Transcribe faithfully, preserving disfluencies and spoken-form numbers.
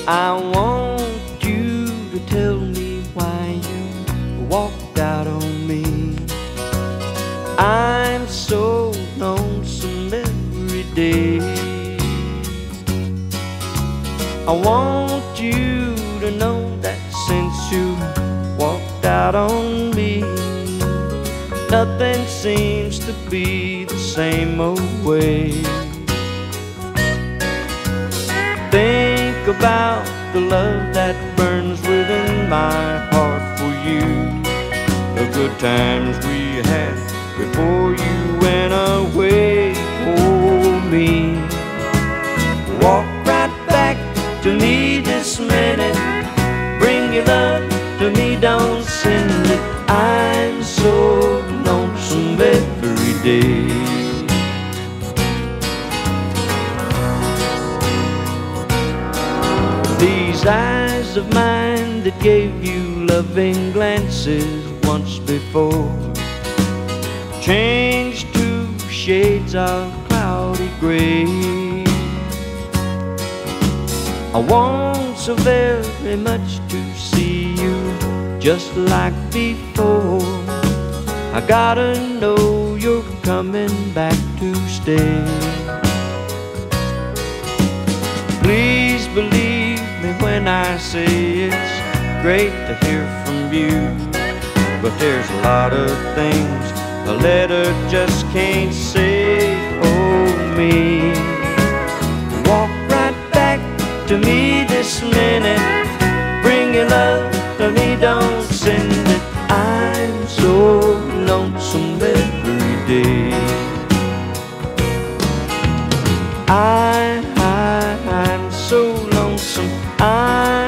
I want you to tell me why you walked out on me. I'm so lonesome every day. I want you to know that since you walked out on me, nothing seems to be the same old way. Think about the love that burns within my heart for you, the good times we had before you went away. For me, walk right back to me this minute. Bring your love to me, don't send it. I'm so lonesome every day. These eyes of mine that gave you loving glances once before changed to shades of cloudy gray. I want so very much to see you just like before. I gotta know you're coming back to stay. Please believe me when I say it's great to hear from you, but there's a lot of things a letter just can't say. Oh me, walk right back to me this minute. Bring your love to me, don't send it. I'm so lonesome every day. I, I, I'm so lonesome. I